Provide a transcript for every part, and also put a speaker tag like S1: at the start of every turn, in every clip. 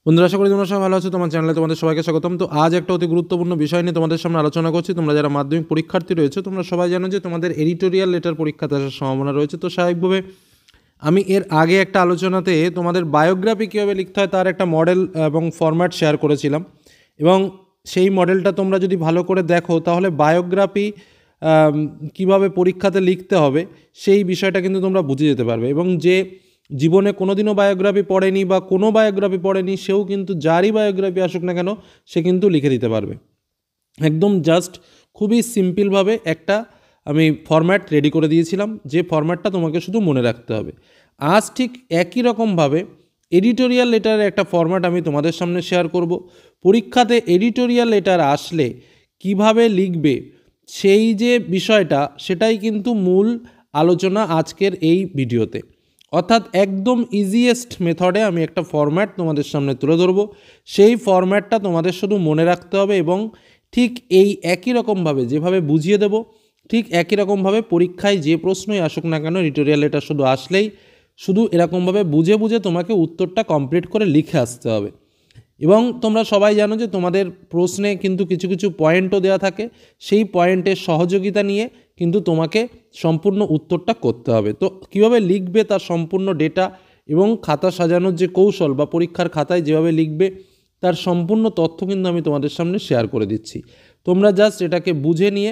S1: বন্ধুরা, আশা করি তোমরা সবাই ভালো আছো। তোমার চ্যানেলে তোমাদের সবাইকে স্বাগতম। তো আজ একটা অতি গুরুত্বপূর্ণ বিষয় নিয়ে তোমাদের সামনে আলোচনা করছি। তোমরা যারা মাধ্যমিক পরীক্ষার্থী রয়েছে, তোমরা সবাই জানো যে তোমাদের এডিটোরিয়াল লেটার পরীক্ষাতে আসার সম্ভাবনা রয়েছে। তো স্বাভাবিকভাবে আমি এর আগে একটা আলোচনাতে তোমাদের বায়োগ্রাফি কীভাবে লিখতে হয় তার একটা মডেল এবং ফরম্যাট শেয়ার করেছিলাম, এবং সেই মডেলটা তোমরা যদি ভালো করে দেখো তাহলে বায়োগ্রাফি কীভাবে পরীক্ষাতে লিখতে হবে সেই বিষয়টা কিন্তু তোমরা বুঝে যেতে পারবে। এবং যে জীবনে কোনোদিনও বায়োগ্রাফি পড়েনি বা কোনো বায়োগ্রাফি পড়েনি, সেও কিন্তু যারই বায়োগ্রাফি আসুক না কেন সে কিন্তু লিখে দিতে পারবে। একদম জাস্ট খুবই সিম্পলভাবে একটা আমি ফরম্যাট রেডি করে দিয়েছিলাম, যে ফরম্যাটটা তোমাকে শুধু মনে রাখতে হবে। আজ ঠিক একই রকমভাবে এডিটোরিয়াল লেটারের একটা ফরম্যাট আমি তোমাদের সামনে শেয়ার করব। পরীক্ষাতে এডিটোরিয়াল লেটার আসলে কিভাবে লিখবে সেই যে বিষয়টা, সেটাই কিন্তু মূল আলোচনা আজকের এই ভিডিওতে। অর্থাৎ একদম ইজিয়েস্ট মেথডে আমি একটা ফরম্যাট তোমাদের সামনে তুলে ধরবো। সেই ফরম্যাটটা তোমাদের শুধু মনে রাখতে হবে, এবং ঠিক এই একই রকমভাবে যেভাবে বুঝিয়ে দেব, ঠিক একই রকমভাবে পরীক্ষায় যে প্রশ্নই আসুক না কেন, এডিটোরিয়াল লেটার শুধু আসলেই শুধু এরকমভাবে বুঝে বুঝে তোমাকে উত্তরটা কমপ্লিট করে লিখে আসতে হবে। এবং তোমরা সবাই জানো যে তোমাদের প্রশ্নে কিন্তু কিছু কিছু পয়েন্টও দেওয়া থাকে, সেই পয়েন্টের সহযোগিতা নিয়ে কিন্তু তোমাকে সম্পূর্ণ উত্তরটা করতে হবে। তো কীভাবে লিখবে তার সম্পূর্ণ ডেটা এবং খাতা সাজানোর যে কৌশল বা পরীক্ষার খাতায় যেভাবে লিখবে তার সম্পূর্ণ তথ্য কিন্তু আমি তোমাদের সামনে শেয়ার করে দিচ্ছি। তোমরা জাস্ট এটাকে বুঝে নিয়ে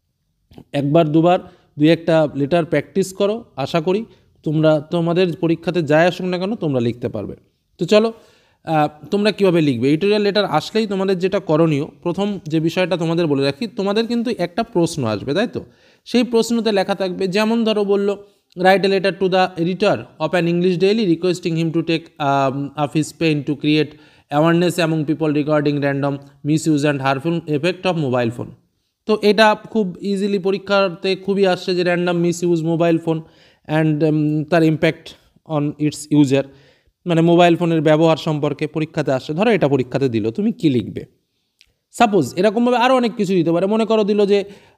S1: একবার দুবার দুই একটা লেটার প্র্যাকটিস করো। আশা করি তোমরা তোমাদের পরীক্ষাতে যাই আসুক না কেন তোমরা লিখতে পারবে। তো চলো, তোমরা কীভাবে লিখবে। এডিটোরিয়াল লেটার আসলেই তোমাদের যেটা করণীয়, প্রথম যে বিষয়টা তোমাদের বলে রাখি, তোমাদের কিন্তু একটা প্রশ্ন আসবে, তাই তো? সেই প্রশ্নতে লেখা থাকবে, যেমন ধরো বললো, write a letter to the editor of an English daily requesting him to take off his pen to create awareness among people regarding random misuse and harmful effect of mobile phone. তো এটা খুব easily পরীক্ষাতে খুবই আসছে যে random misuse mobile phone and তার impact on its user, মানে mobile ফোনের ব্যবহার সম্পর্কে পরীক্ষাতে আসছে। ধরো এটা পরীক্ষাতে দিল, তুমি কি লিখবে? সাপোজ এরকমভাবে আরও অনেক কিছু দিতে পারে। মনে করো দিল যে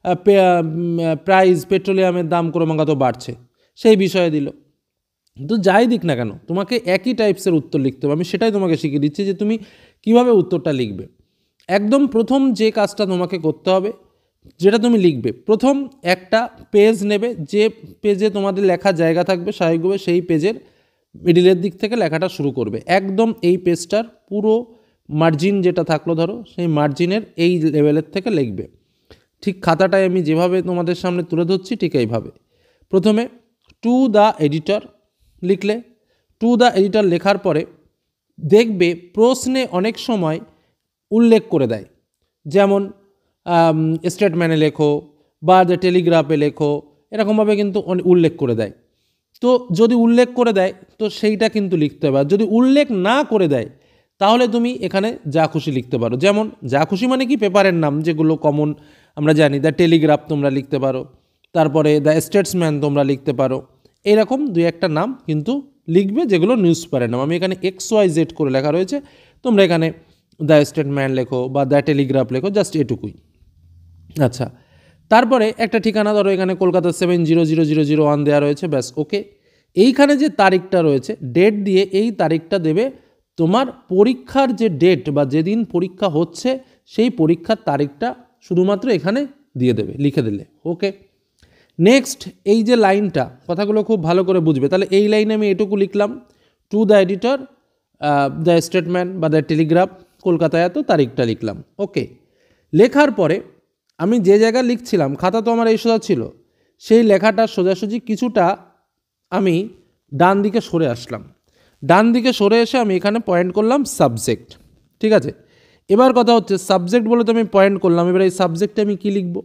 S1: প্রাইস পেট্রোলিয়ামের দাম ক্রমাগত বাড়ছে, সেই বিষয়ে দিল। তো যাই দিক না কেন তোমাকে একই টাইপসের উত্তর লিখতে হবে। আমি সেটাই তোমাকে শিখিয়ে দিচ্ছি যে তুমি কিভাবে উত্তরটা লিখবে। একদম প্রথম যে কাজটা তোমাকে করতে হবে, যেটা তুমি লিখবে, প্রথম একটা পেজ নেবে, যে পেজে তোমাদের লেখার জায়গা থাকবে স্বাভাবিকভাবে সেই পেজের মিডিলের দিক থেকে লেখাটা শুরু করবে। একদম এই পেজটার পুরো মার্জিন যেটা থাকলো ধরো, সেই মার্জিনের এই লেভেলের থেকে লিখবে। ঠিক খাতাটায় আমি যেভাবে তোমাদের সামনে তুলে ধরছি ঠিক এইভাবে। প্রথমে টু দ্য এডিটর লিখলে, টু দ্য এডিটর লেখার পরে দেখবে প্রশ্নে অনেক সময় উল্লেখ করে দেয়, যেমন স্টেটমেন্টে লেখো বা দ্য টেলিগ্রাফে লেখো, এরকমভাবে কিন্তু উল্লেখ করে দেয়। তো যদি উল্লেখ করে দেয় তো সেইটা কিন্তু লিখতে হবে। আর যদি উল্লেখ না করে দেয় তাহলে তুমি এখানে যা খুশি লিখতে পারো। যেমন যা খুশি মানে কি, পেপারের নাম যেগুলো কমন আমরা জানি, দ্য টেলিগ্রাফ তোমরা লিখতে পারো, তারপরে দ্য স্টেটসম্যান তোমরা লিখতে পারো। এরকম দুই একটা নাম কিন্তু লিখবে যেগুলো নিউজ পেপারের নাম। আমি এখানে XYZ করে লেখা রয়েছে, তোমরা এখানে দ্য স্টেটম্যান লেখো বা দ্য টেলিগ্রাফ লেখো, জাস্ট এটুকুই। আচ্ছা, তারপরে একটা ঠিকানা ধরো, এখানে কলকাতা 700001 দেওয়া রয়েছে, ব্যাস ওকে। এইখানে যে তারিখটা রয়েছে ডেট দিয়ে, এই তারিখটা দেবে তোমার পরীক্ষার যে ডেট বা যেদিন পরীক্ষা হচ্ছে সেই পরীক্ষার তারিখটা শুধুমাত্র এখানে দিয়ে দেবে, লিখে দিলে ওকে। নেক্সট এই যে লাইনটা, কথাগুলো খুব ভালো করে বুঝবে। তাহলে এই লাইনে আমি এটুকু লিখলাম, to the editor the Statesman বা দ্য টেলিগ্রাফ কলকাতায় এত, তারিখটা লিখলাম ওকে। লেখার পরে আমি যে জায়গায় লিখছিলাম, খাতা তো আমার এই সোজা ছিল, সেই লেখাটা সোজাসুজি কিছুটা আমি ডান দিকে সরে আসলাম। ডান দিকে সরে এসে আমি এখানে পয়েন্ট করলাম সাবজেক্ট, ঠিক আছে। এবার কথা হচ্ছে, সাবজেক্ট বলে তো আমি পয়েন্ট করলাম, এবার এই সাবজেক্টে আমি কি লিখব?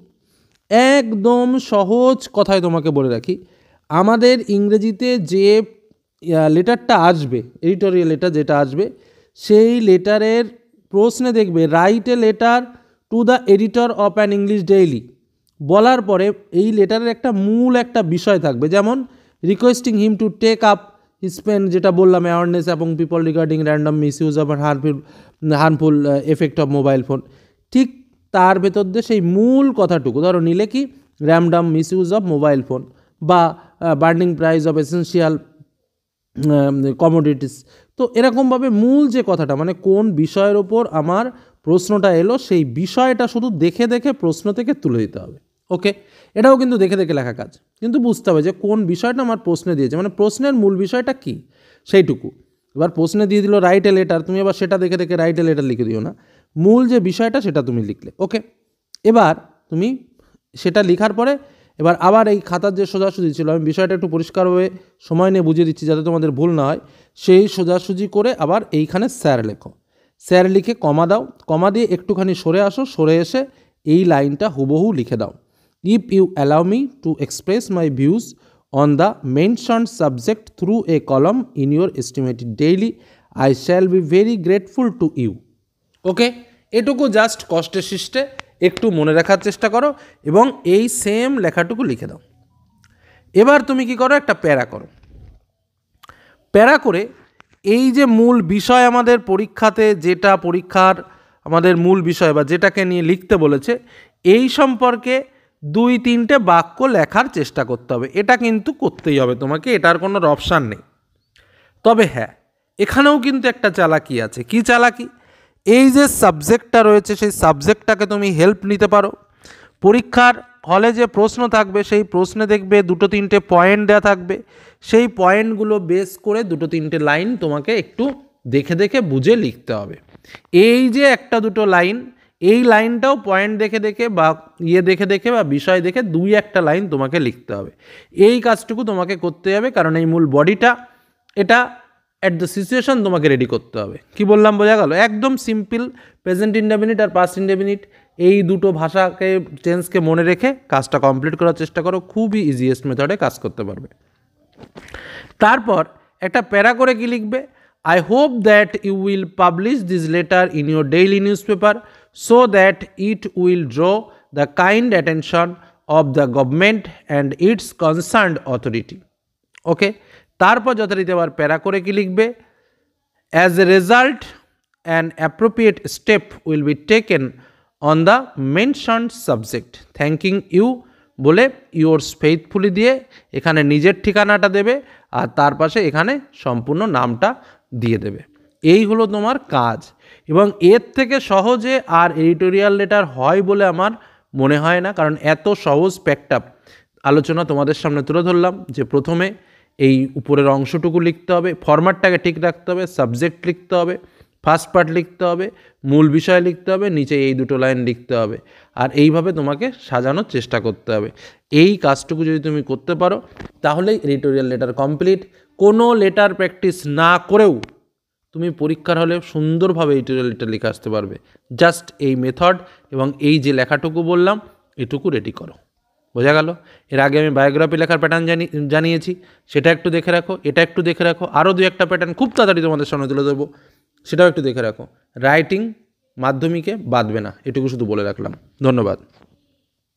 S1: একদম সহজ কথায় তোমাকে বলে রাখি, আমাদের ইংরেজিতে যে লেটারটা আসবে, এডিটোরিয়াল লেটার যেটা আসবে, সেই লেটারের প্রশ্নে দেখবে write a letter to the editor of an English daily বলার পরে এই লেটারের একটা মূল একটা বিষয় থাকবে, যেমন requesting him to take up his pen, যেটা বললাম, অ্যাওয়ারনেস এবং people regarding random misuse of harmful effect of mobile phone. ঠিক তার ভেতর দিয়ে সেই মূল কথাটুকু ধরো নিলে কি, random misuse of mobile phone বা burning price of essential commodities. তো এরকমভাবে মূল যে কথাটা মানে কোন বিষয়ের ওপর আমার প্রশ্নটা এলো সেই বিষয়টা শুধু দেখে দেখে প্রশ্ন থেকে তুলে দিতে হবে। ওকে, এটাও কিন্তু দেখে দেখে লেখা কাজ, কিন্তু বুঝতে হবে যে কোন বিষয়টা আমার প্রশ্নে দিয়েছে, মানে প্রশ্নের মূল বিষয়টা কী সেইটুকু। এবার প্রশ্নে দিয়ে দিল রাইট এ লেটার, তুমি এবার সেটা দেখে দেখে রাইট এ লেটার লিখে দিও না, মূল যে বিষয়টা সেটা তুমি লিখলে। ওকে, এবার তুমি সেটা লেখার পরে এবার আবার এই খাতার যে সোজাসুজি ছিল, আমি বিষয়টা একটু পরিষ্কারভাবে সময় নিয়ে বুঝিয়ে দিচ্ছি যাতে তোমাদের ভুল না হয়। সেই সোজাসুজি করে আবার এইখানে স্যার লেখো, স্যার লিখে কমা দাও, কমা দিয়ে একটুখানি সরে আসো, সরে এসে এই লাইনটা হুবহু লিখে দাও। If you allow me to express my views on the mentioned subject through a column in your estimated daily, I shall be very grateful to you. Okay, এটুকু জাস্ট কষ্টে সৃষ্টে একটু মনে রাখার চেষ্টা করো এবং এই সেম লেখাটুকু লিখে দাও। এবার তুমি কি করো, একটা প্যারা করো। প্যারা করে এই যে মূল বিষয় আমাদের পরীক্ষাতে, যেটা পরীক্ষার আমাদের মূল বিষয় বা যেটাকে নিয়ে লিখতে বলেছে, এই সম্পর্কে 2-3টে বাক্য লেখার চেষ্টা করতে হবে। এটা কিন্তু করতেই হবে তোমাকে, এটার কোনো অপশান নেই। তবে হ্যাঁ, এখানেও কিন্তু একটা চালাকি আছে। কি চালাকি? এই যে সাবজেক্টটা রয়েছে সেই সাবজেক্টটাকে তুমি হেল্প নিতে পারো। পরীক্ষার হলে যে প্রশ্ন থাকবে সেই প্রশ্নে দেখবে 2-3টে পয়েন্ট দেওয়া থাকবে, সেই পয়েন্টগুলো বেস করে 2-3টে লাইন তোমাকে একটু দেখে দেখে বুঝে লিখতে হবে। এই যে 1-2 লাইন, এই লাইনটাও পয়েন্ট দেখে দেখে বা দেখে দেখে বা বিষয় দেখে 2-1টা লাইন তোমাকে লিখতে হবে। এই কাজটুকু তোমাকে করতে হবে, কারণ এই মূল বডিটা এটা অ্যাট দ্য সিচুয়েশন তোমাকে রেডি করতে হবে। কি বললাম, বোঝা গেল? একদম সিম্পল, প্রেজেন্ট ইনডেফিনিট আর পাস্ট ইনডেফিনিট এই দুটো ভাষাকে টেন্সকে মনে রেখে কাজটা কমপ্লিট করার চেষ্টা করো, খুবই ইজিয়েস্ট মেথডে কাজ করতে পারবে। তারপর একটা প্যারা করে কি লিখবে, I hope that you will publish this letter in your daily newspaper so that it will draw the kind attention of the government and its concerned authority. Okay, তারপর যথারীতি আবার প্যারা করে কি লিখবে, as a result an appropriate step will be taken on the mentioned subject thanking you বলে yours faithfully দিয়ে এখানে নিজের ঠিকানাটা দেবে আর তার পাশে এখানে সম্পূর্ণ নামটা দিয়ে দেবে। এই হলো তোমার কাজ, এবং এর থেকে সহজে আর এডিটোরিয়াল লেটার হয় বলে আমার মনে হয় না, কারণ এত সহজ প্যাকটাপ আলোচনা তোমাদের সামনে তুলে ধরলাম যে প্রথমে এই উপরের অংশটুকু লিখতে হবে, ফরম্যাটটাকে ঠিক রাখতে হবে, সাবজেক্ট লিখতে হবে, ফার্স্ট পার্ট লিখতে হবে, মূল বিষয় লিখতে হবে, নিচে এই 2টো লাইন লিখতে হবে, আর এইভাবে তোমাকে সাজানোর চেষ্টা করতে হবে। এই কাজটুকু যদি তুমি করতে পারো তাহলেই এডিটোরিয়াল লেটার কমপ্লিট। কোনো লেটার প্র্যাকটিস না করেও তুমি পরীক্ষার হলে সুন্দরভাবে এডিটোরিয়াল লেটার লিখে আসতে পারবে। জাস্ট এই মেথড এবং এই যে লেখাটুকু বললাম এটুকু রেডি করো। বোঝা গেল? এর আগে আমি বায়োগ্রাফি লেখার প্যাটার্ন জানিয়েছি, সেটা একটু দেখে রাখো, এটা একটু দেখে রাখো, আরও 2-1টা প্যাটার্ন খুব তাড়াতাড়ি তোমাদের সামনে তুলে দেবো, সেটাও একটু দেখে রাখো। রাইটিং মাধ্যমিকে বাদবে না, এটুকু শুধু বলে রাখলাম। ধন্যবাদ।